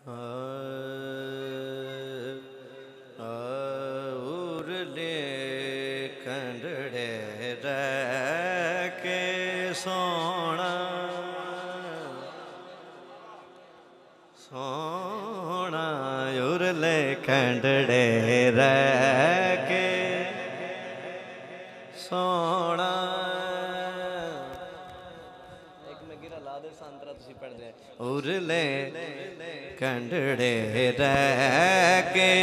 उरले कंडड़े रह के सोना सोना उरले कंडड़े रह के सोना। एक मैं गिरा ला दे सांतरा तुसी पढ़ दे। उरले कंडड़े रह के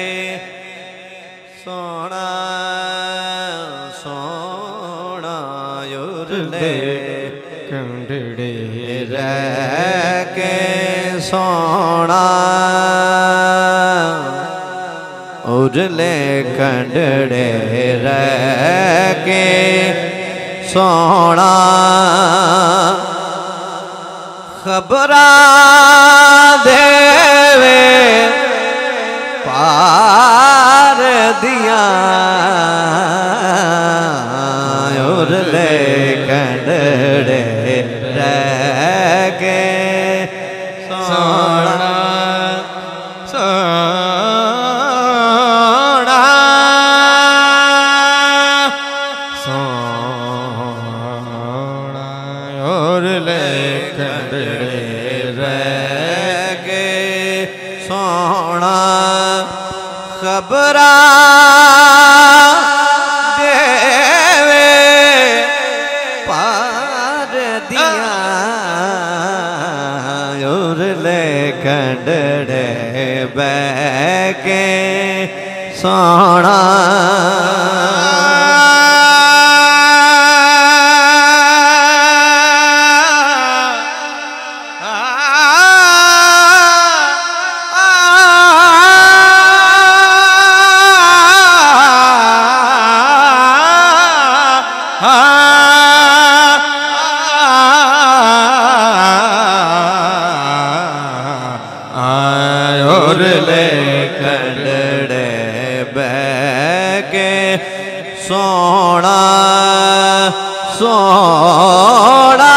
सोना सोना उरले कंडड़े रह के सोना उरले कंडड़े रह के सोना। खबरा देवे पार दिया उरले कंडड़े रह के सोना सोना सोना उरले कंडड़े रह के सोना। खबरा देवे पार दिया उरले कंडड़े बह के सोना। उरले कंडड़े बह के सोना सोना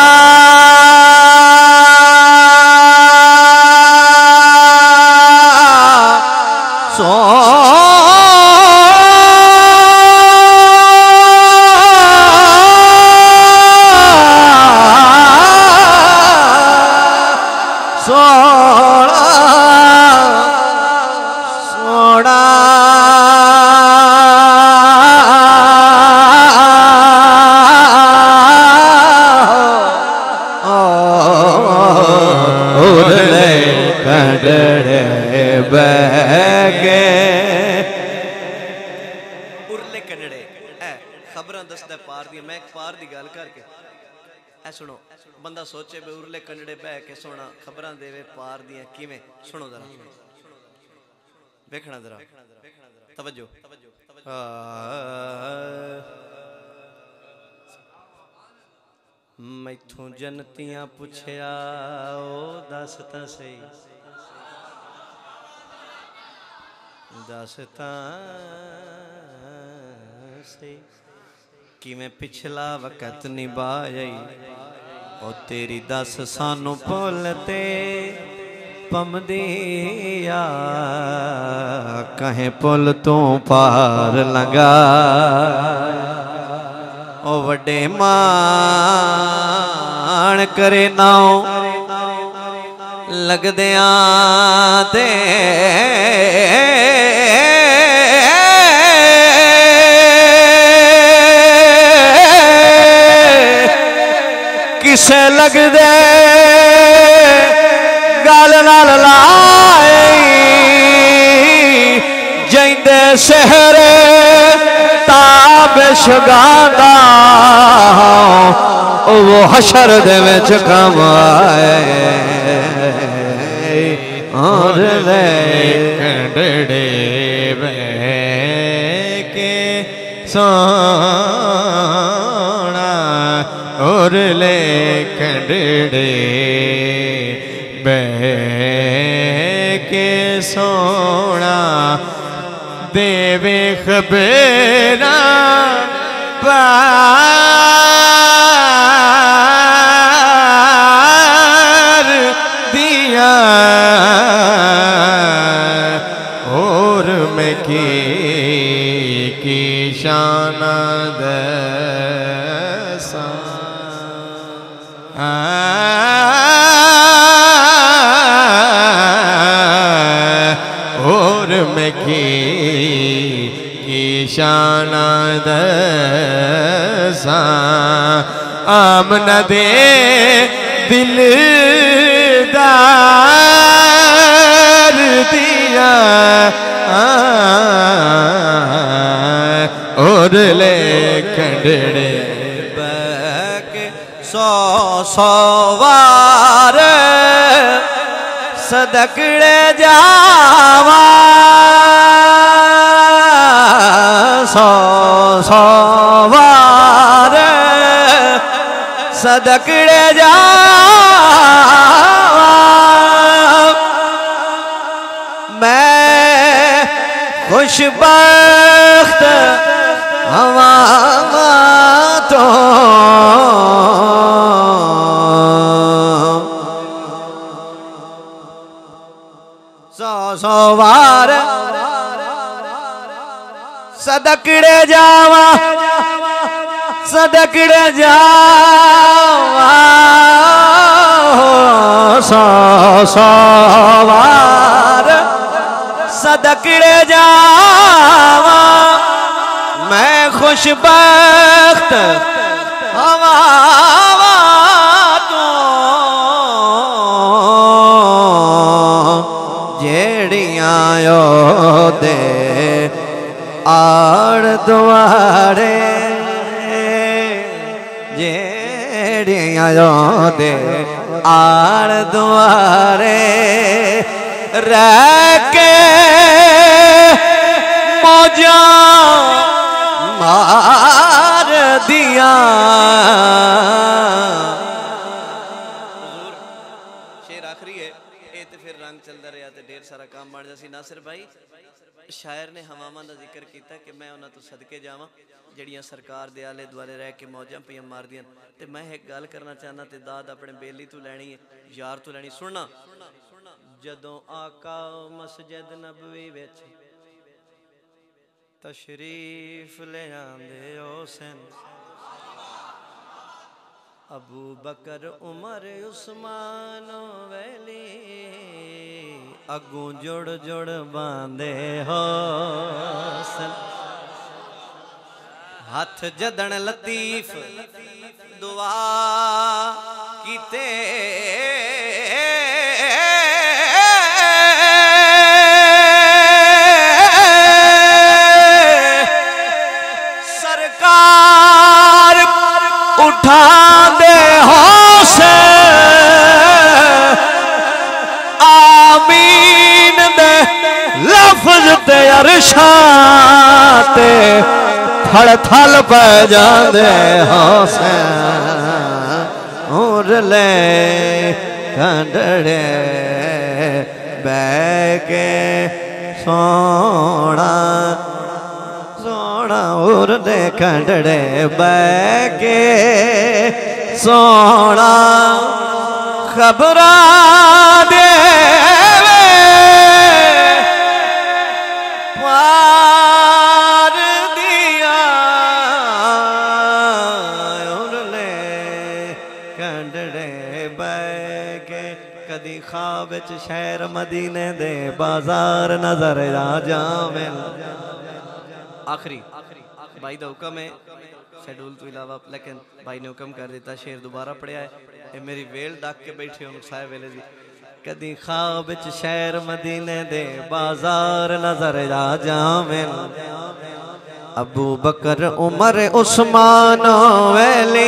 उरले कंडड़े खबर दसदा पार दी। मैं एक पार दी गल करके ऐ सुनो बंदा सोचे बे उरले कंडड़े बह के सोना खबर देवे पार दियां किवें। सुनो जरा देखना जरा तवज्जो। मैथों जनतियां पुछया ओ दस तां सही दसता से किवें पिछला वक़्त निभाई ओ तेरी दस सानू भुलते पमदिया कहें पुल तू पार लंघा ओ वड्डे मान करे नाओ लगदियां ते किसे लगदे गल नाल लाई जैंदे शहर ताब शगांदा वो हशर दे विच कमाए उरले कंडड़े बह के सोना उरले कंडड़े बह के सोना। देवे खबरा पार दिया न दे दिलदार दिया और ले कंडड़े बैके सौ सौ वार सदकड़े जावा सौ सौ वार सदकड़े जावा मैं खुशबख्त हवा तो सौ सौ वार सदकड़े जावा सदकड़े जावा सौ सौ वार सदकड़े जावा मैं खुशबख्त हवा तो जेड़ियां दे आड़ दुआरे जेड़ियां दे आड़ दुआरे रह के मौजा मार दिया। शेर आखिरी है ये तो फिर रंग चलता रहा तो ढेर सारा काम बन जासी। नासिर भाई शायर ने हवावां दा जिक्र किया कि मैं उन्हां तो सदके जावां जड़ियां सरकार दे आले दुआले रह के मौजां पियां मारदियां। ते मैं एक गल करना चाहना ते दाद अपने बेली तो लैनी है यार तो लैनी। सुनना जदों आका मस्जिद नबवी विच तशरीफ ले आंदे हुसैन अबू बकर उमर उस्मान वैली अगू जुड़ जुड़ बांधे हुसैन हाथ जदन लतीफ दुआ कीते सरकार उठा दे हुसैन आमीन दे लफ्ज ते अरशाते थल थल पै जांदे हुसैन और ले कंडड़े बैके सोना सोना और ले कंडड़े बैके सोना खबरा दे शहर मदीने दे बाजार नजर आ जावे। आखिरी भाई का हुक्म है शेड्यूल तो इलावा लेकिन भाई ने हुक्म कर दिता शेर दोबारा पढ़िया है ये मेरी वेल डाक के बैठे हो साहे वेले दी कदी ख्वाब च शहर मदीने दे बाजार नजर आ जावे अबू बकर उमर उस्मान वैली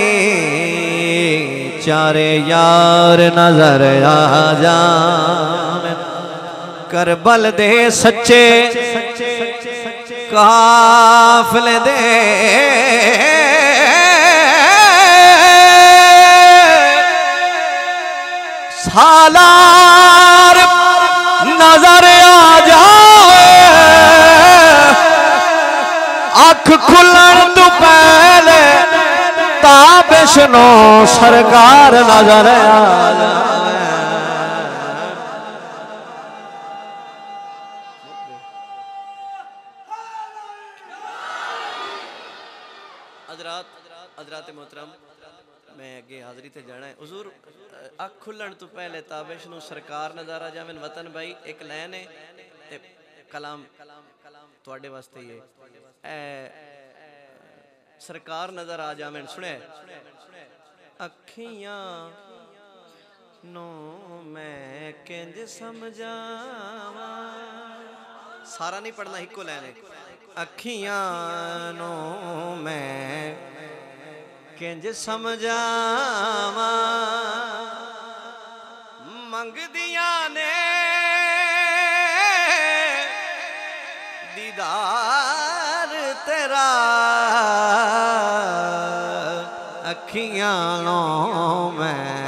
चारे यार नजर आ जावे करबल दे सच्चे काफले दे सालार नजर आ जाए अख खुलन तो पहले ताबिशनो सरकार नजर आ जाए। हजरात मोहतरम मैं अगे हाजरी ते जाना है हुजूर अख खुलन तो पहले ताबिश नु सरकार नजर आ जावे वतन भाई एक लाइन है ते कलाम तुहाडे वास्ते ही है सरकार नजर आ जावे सुने अखियां नो मैं किंज समझावा। सारा नहीं पढ़ना, हिको लैने। अखियां नो मैं किंज समझावा, मंगदियां ने दीदार तेरा। अखियां नो मैं